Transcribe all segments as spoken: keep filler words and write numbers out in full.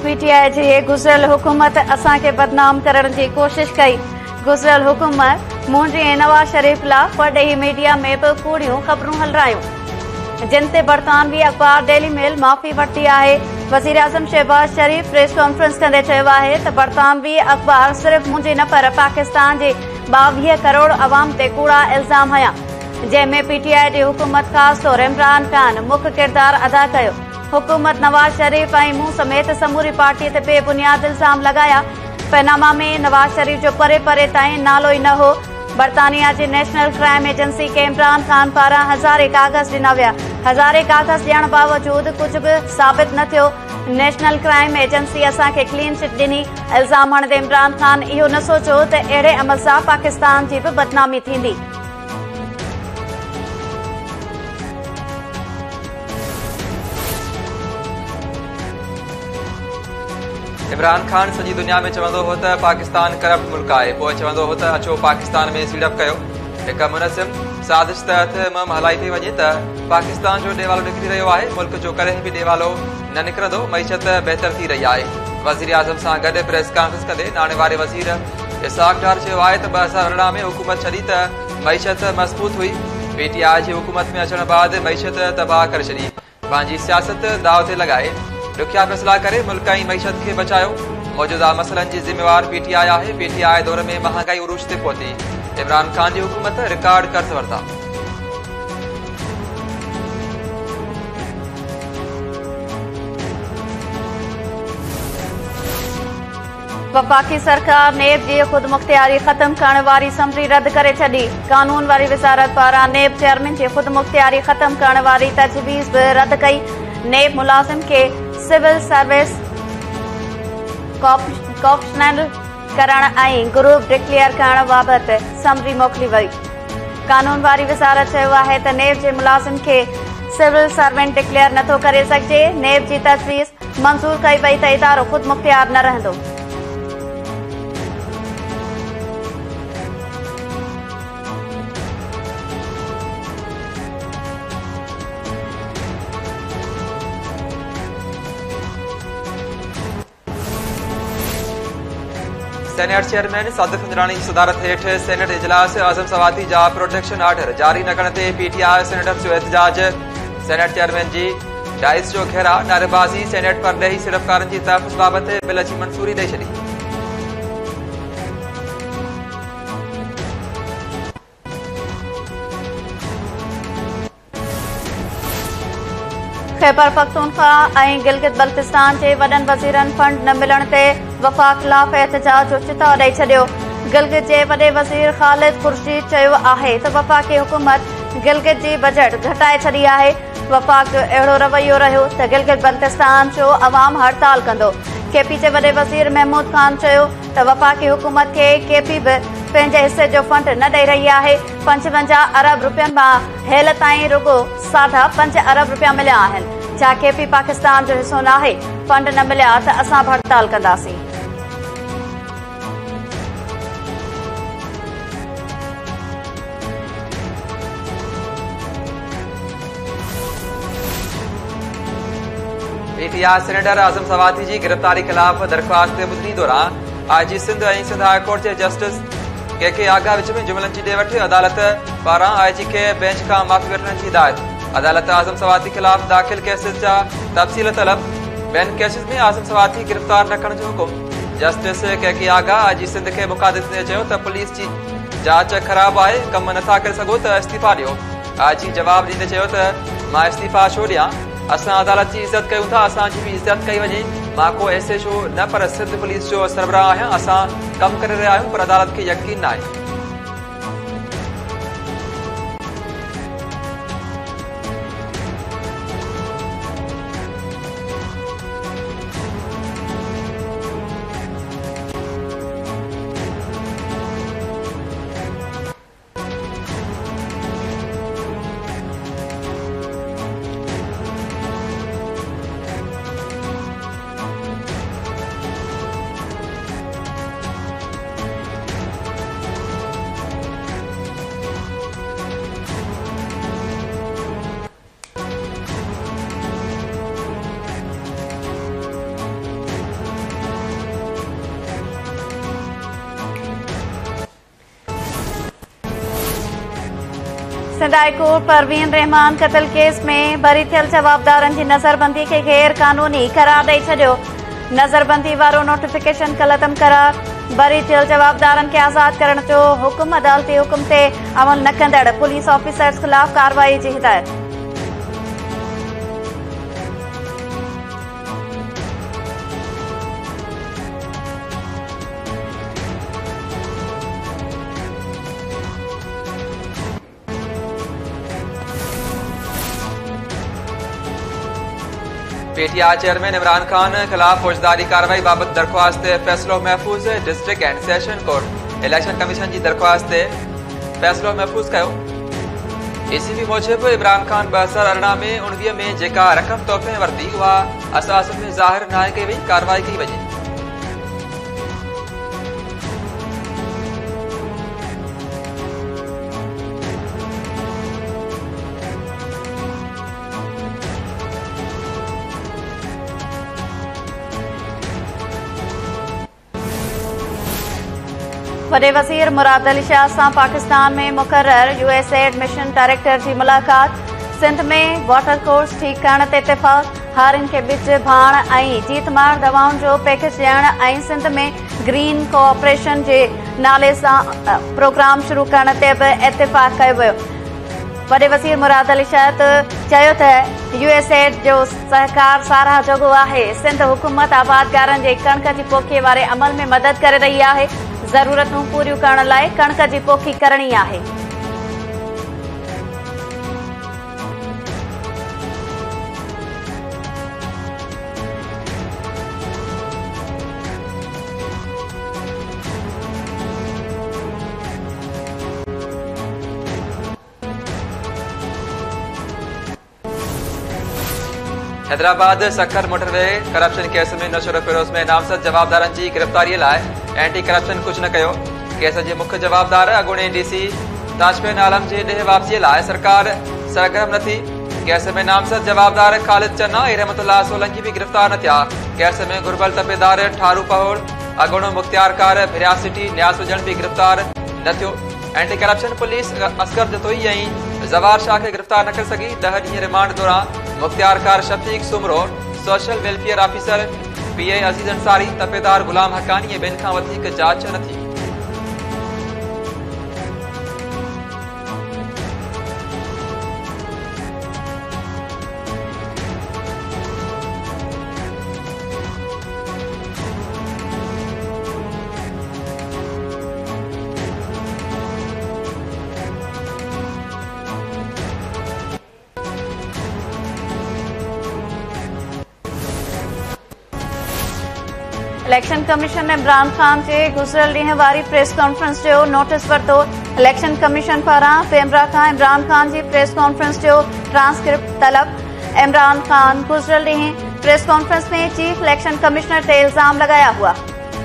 PTI जी गुज़रियल हुकूमत असां खे बदनाम करण जी कोशिश कई। गुज़रियल हुकूमत मुंहिंजी ऐं नवाज़ शरीफ़ लाइ परॾेही मीडिया में बि कूड़ियूं ख़बरूं हलरायूं, जिन ते बरतानवी अख़बार डेली मेल माफ़ी वरिती आहे। वज़ीर आज़म शहबाज शरीफ़ प्रेस कॉन्फ्रेंस कंदे चयो आहे त बरतानवी अख़बार सिर्फ़ मुंहिंजी न पर पाकिस्तान जे ॿावीह करोड़ अवाम ते कूड़ा इल्ज़ाम हया, जंहिंमें पीटीआई जी हुकूमत ख़ासि तौर इमरान ख़ान मुख्य किरदारु अदा कयो। हुकूमत नवाज़ शरीफ़ ऐं मूं समेत समूरी पार्टीअ ते बेबुनियाद इल्ज़ाम लॻाया। पैनामा में नवाज़ शरीफ़ जो परे परे ताईं नालो ई न हो। बरतानिया जी नेशनल क्राइम एजेंसी खे इमरान ख़ान पारां हज़ारे कागज़ ॾिना विया। हज़ारे कागज़ ॾियण बावजूद कुझु बि साबित न थियो। नेशनल क्राइम एजेंसी असां खे क्लीन चिट ॾिनी। इल्ज़ाम हणंदे इमरान ख़ान इहो न सोचियो त अहिड़े अमल सां पाकिस्तान जी बि बदनामी थींदी। इमरान ख़ान सॼी दुनिया में चवंदो हो त पाकिस्तान करप्ट मुल्क आहे, पोइ चवंदो हो त अचो पाकिस्तान में सीड़प कयो। हिकु मुनसिम साज़िश तहत मुहिम हलाई पई वञे त पाकिस्तान जो ॾेवालो निकिरी रहियो आहे। मुल्क जो कॾहिं बि ॾेवालो न निकिरंदो। मईशत बहितर थी रही आहे। वज़ीर आज़म सां गॾु प्रेस कॉन्फ्रेंस कंदे नाणे वारे वज़ीर इसाक डार चयो आहे त ॿ हज़ार अरिड़हं में हुकूमत छॾी त मईशत मज़बूत हुई। पीटीआई जी हुकूमत में अचण बैदि मईशत तबाह करे छॾी। पंहिंजी सियासत दाव ते लॻाए ॾुखिया फ़ैसिला करे मुल्क ऐं मईशत खे बचायो। मौजूदा मसइलनि जी ज़िम्मेवार पीटीआई आहे। पीटीआई दौर में महांगाई उरूज ते पहुती। इमरान ख़ान जी हुकूमत रिकॉर्ड कर्ज़ वरिता। वफ़ाक़ी सरकार नेब जी ख़ुद मुख्तियारी ख़त्म करण वारी समरी रद्द करे छॾी। कानून वारी वज़ारत पारां नेब चेयरमैन जी ख़ुद मुख्तियारी ख़त्म करण वारी तजवीज़ बि रद्द कई। नेब मुलाज़िम खे सिविल सर्विस कॉप्शनल करण ऐं ग्रुप डिक्लेयर करण बाबति समरी मोकिली वई। कानून वारी वज़ारत चयो आहे त नेब जे मुलाज़िम खे सिविल सर्वेंट डिक्लेयर नथो करे सघिजे। नेब जी तजवीज़ मंज़ूर कई वई त इदारो ख़ुद मुख्तियार न रहंदो। सेनेट चेयरमैन सादिक हिंदराणी जी सदारत हेठ सेनेट इजलास आज़म सवाती जा प्रोटेक्शन ऑर्डर जारी न करण ते पीटीआई सेनेटर्स जो एहतजाज। सेनेट चेयरमैन जी डाइस जो घेरा नारेबाज़ी सेनेट पर ॾही सिड़पकारनि जी तहफ़ुज़ बाबति बिल जी मंज़ूरी ॾेई छॾी। खैबर पख्तूनख्वा ऐं गिलगित बल्तिस्तान जे वॾनि वज़ीरनि फंड न मिलण ते वफ़ाक़ ख़िलाफ़ एहतजाज जो चिता ॾेई छॾियो। गिलगित जे वॾे वज़ीर ख़ालिद खुर्शीद चयो आहे त वफ़ाक़ी हुकूमत गिलगित जी बजट घटाए छॾी आहे। वफ़ाक़ जो अहिड़ो रवैयो रहियो त गिलगित बल्तिस्तान जो अवाम हड़ताल कंदो। केपी जे वॾे वज़ीर महमूद ख़ान चयो त वफ़ाक़ी हुकूमत खे केपी बि पंहिंजे हिसे जो फंड न ॾेई रही आहे। पंजवंजाह अरब रुपयनि मां हेल ताईं रुगो साढा पंज अरब रुपया मिलिया आहिनि। छा केपी पाकिस्तान जो हिसो न आहे? फंड न मिलिया त असां हड़ताल कंदासीं। पीटीआई सेनेटर आज़म सवाती जी गिरफ़्तारी ख़िलाफ़ दरख़्वास्त ते ॿुधणी दौरान आईजी सिंध ऐं सिंध हाई कोर्ट जे जस्टिस के के आगा विच में जुमलनि जी ॾे वठि अदालत पारां आईजी खे बेंच खां माफ़ी वठण जी हिदायत। अदालत आज़म सवाती ख़िलाफ़ दाख़िल केसिस जा तफ़सील तलब। ॿियनि केसिस में आज़म सवाती गिरफ़्तार न करण जो हुकुम। जस्टिस के के आगा आईजी सिंध खे मुखातिब कंदे चयो त पुलिस जी जांच ख़राब आहे, कम नथा करे सघो त इस्तीफ़ा ॾियो। आईजी जवाब ॾींदे चयो त मां इस्तीफ़ा छो ॾियां? असां अदालत जी इज़त कयूं था, असांजी बि इज़त कई वञे। मां को एस एच ओ न पर सिंध पुलिस जो सरबराह आहियां। असां कमु करे रहिया आहियूं, पर अदालत खे यकीन न आहे। सिंध हाई कोर्ट परवीन रहमान क़त्ल केस में बरी थियल जवाबदारनि जी नज़रबंदी खे गैर कानूनी करार ॾेई छॾियो। नज़रबंदी वारो नोटिफिकेशन कलअदम करार। बरी थियल जवाबदारनि खे आज़ाद करण जो हुकुम। अदालती हुकुम ते अमल न कंदड़ पुलिस ऑफिसर्स ख़िलाफ़ कार्रवाई जी हिदायत। पीटीआई चेयरमैन इमरान खान खिलाफ फौजदारी कार्रवाई बाबत दरख्वास्त फैसलो महफूज। District and session court election commission की दरख्वास्त फैसलो महफूज कयो। एसीबी मूजिब इमरान खान ब हज़ार अरिड़हं में उणिवीह में जेका रक़म तोहफ़े वरिती उहा असास में ज़ाहिर न कई वई, कार्रवाई कई वञे। वॾे वज़ीर मुराद अली शाह सां पाकिस्तान में मुक़रर यूएसएड मिशन डायरेक्टर जी मुलाक़ात। सिंध में वाटर कोर्स ठीक करण ते इत्तेफ़ाक़। हारियुनि खे ॿिज भाण ऐं जीतमार दवाउनि जो पैकेज ॾियण ऐं सिंध में ग्रीन कोऑपरेशन जे नाले सां प्रोग्राम शुरू करण ते बि इत्तेफ़ाक़ कयो वियो। वॾे वज़ीर मुराद अली शाह चयो त यूएसएड जो सहकार साराह जोॻो आहे। सिंध हुकूमत आबादगारनि जे कणक जी पोखीअ वारे अमल में मदद करे रही आहे। ज़रूरतूं पूरियूं करण लाइ कणक जी पोखी करणी आहे। Hyderabad Sukkur motorway corruption case में नशर फिरोज में नामज़द जवाबदारनि जी गिरफ़्तारी लाइ एंटी करप्शन कुझ न कयो। केस जे मुख्य जवाबदार अॻूणे डीसी ताजबेन आलम जे ॾे वापसीअ लाइ सरकार सरगर्म न थी। केस में नामज़द जवाबदार ख़ालिद चन्ना ऐं रहमतुल्लाह सोलंकी भी गिरफ़्तार न थिया। केस में घुर्बल तपेदार ठारू पहोड़ अॻूणो मुख़्तियारकार फिरियासिटी न्यास हुजण भी गिरफ़्तार न थियो। Anti corruption police Asghar Jatoi ऐं ज़वार शाह खे गिरफ़्तार न करे सघी। ॾह ॾींहं रिमांड दौरान मुख़्तियारकार Shafiq Soomro, social welfare officer PA Aziz Ansari, तपेदार गुलाम हकानी ऐं ॿिनि खां वधीक जांच न थी। इलेक्शन कमीशन ने इमरान खान जे गुज़िरियल ॾींहं वारी प्रेस कॉन्फ्रेंस जो नोटिस वरितो। इलेक्शन कमीशन पारां पेमरा खां इमरान खान जी प्रेस कॉन्फ्रेंस जो ट्रांसक्रिप्ट तलब। इमरान खान गुज़िरियल ॾींहुं प्रेस कॉन्फ्रेंस में चीफ इलेक्शन कमिश्नर ते इल्ज़ाम लगाया हुआ।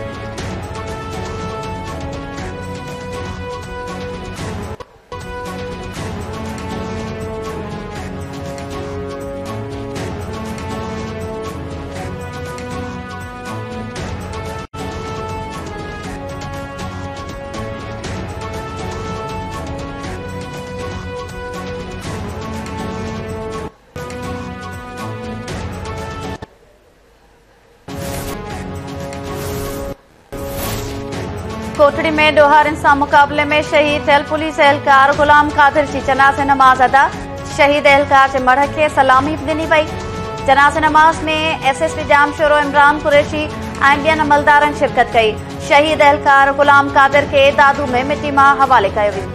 कोटड़ी में ॾोहारियुनि सां मुक़ाबले में शहीद थियल पुलिस एहलकार गुलाम कादिर जी जनाज़े नमाज़ अदा। शहीद एहलकार जे मढ़ खे सलामी बि ॾिनी वई। जनाज़े नमाज़ में एसएसपी जामशोरो इमरान कुरैशी ऐं ॿियनि अमलदारनि शिरकत कई। शहीद एहलकार गुलाम कादिर खे दादू में मिटी मां हवाले कयो वियो।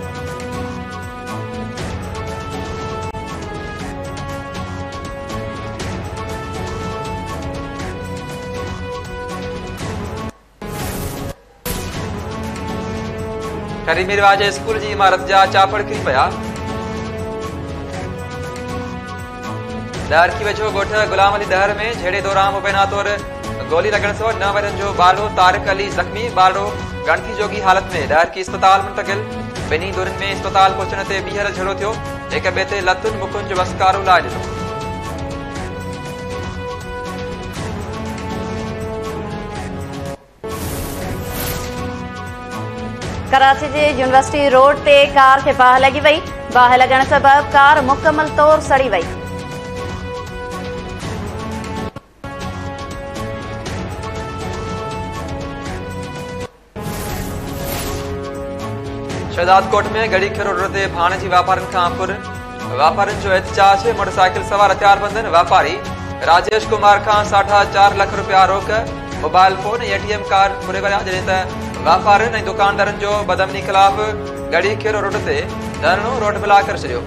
करीमी रिवाज स्कूल जी इमारत जा चापड़ किरी पिया। दहर की वेझो ॻोठ गुलाम अली दहर में झेड़े दौरान मुबैना तौर गोली लगण सां नव वरनि जो बालो तारिक अली ज़ख़्मी, बालो गणती जोगी हालत में दहर की अस्पताल मुंतकिल। ॿिन्ही दूरनि में अस्पताल पहुचण ते ॿीहर झेड़ो थियो। हिक ॿिए ते लतुनि मुखुनि जो वसकारो लाइ ॾिनो। कराची जे यूनिवर्सिटी रोड ते कार खे बाहि लॻी वई। बाहि लॻण सबबि कार मुकमल तौर सड़ी वई। शहजादकोट में गड़ी रोड ते भाणे जी वापारनि खां पुर वापारनि जो एहतजाज। मोटरसाइकिल सवार हथियारबंद वापारी राजेश कुमार खां साढा चार लख रुपया रोक, मोबाइल फोन ऐं एटीएम कार्ड फुरे विया, जॾहिं त वापारनि ऐं दुकानदारनि जो बदमनी ख़िलाफ़ गड़ी खेरो रोड ते धरणो रोड ब्लॉक करे छॾियो।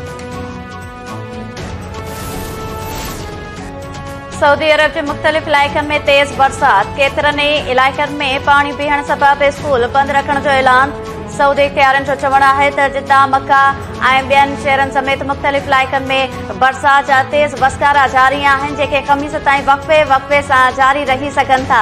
सऊदी अरब जे मुख़्तलिफ़ इलाइक़नि में तेज़ बरसात। केतिरनि ई इलाइक़नि में पाणी बीहण सबबि स्कूल बंदि रखण जो ऐलान। सऊदी इख़्तियारनि जो चवणु आहे त जिद्दा, मक्का ऐं ॿियनि शहरनि समेत मुख़्तलिफ़ इलाइक़नि में बरसात जा तेज़ बसकारा जारी आहिनि, जेके ख़मीस ताईं वक़्फ़े वक़्फ़े सां जारी रही सघनि था।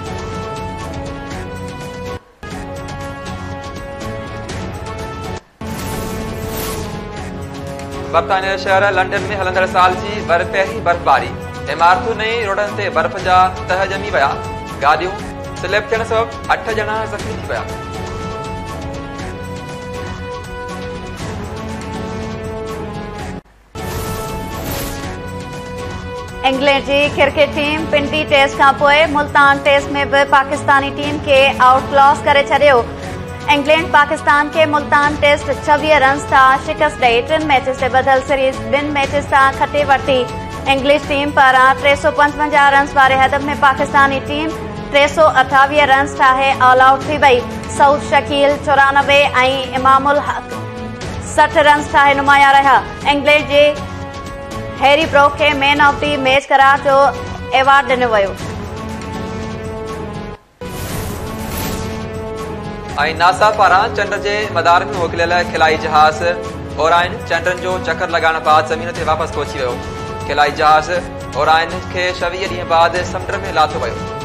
बर्तानिया शहर लंडन में हलंदड़ साल जी बर पहिरीं बर्फ़बारी। इमारतुनि ऐं रोडनि ते बर्फ़ जा तह ॼमी विया। गाॾियूं स्लिप थियण सबबि अठ ॼणा ज़ख़्मी थी विया। इंग्लैंड जी क्रिकेट टीम पिंडी टेस्ट खां पोइ मुल्तान टेस्ट में भी पाकिस्तानी टीम के आउटक्लॉस करे छॾियो। इंग्लैंड पाकिस्तान के मुल्तान टेस्ट छवीह रन्स तां शिकस्त ॾेई टिन मैचिस ते बदल सीरीज़ ॿिनि मैचिस तां खटे वरिती। इंग्लिश टीम पारां टे सौ पंजवंजाह रन्स वारे हदफ़ में पाकिस्तानी टीम टे सौ अठावीह रन्स ठाहे ऑल आउट थी वई। सऊद शकील चौरानवे ऐं इमामुल हक सठ रन्स ठाहे नुमाया रहिया। इंग्लैंड जे हैरी ब्रोक खे मैन ऑफ दी मैच करार जो एवार्ड ॾिनो वियो। ऐं नासा पारां चंड जे मदार में मोकिलियल खिलाई जहाज़ ओराइन चंडनि जो चकर लॻाइण बाद ज़मीन ते वापसि पहुची वियो। खिलाई जहाज़ ओराइन खे छवीह ॾींहं बाद समुंड में लाथो वियो।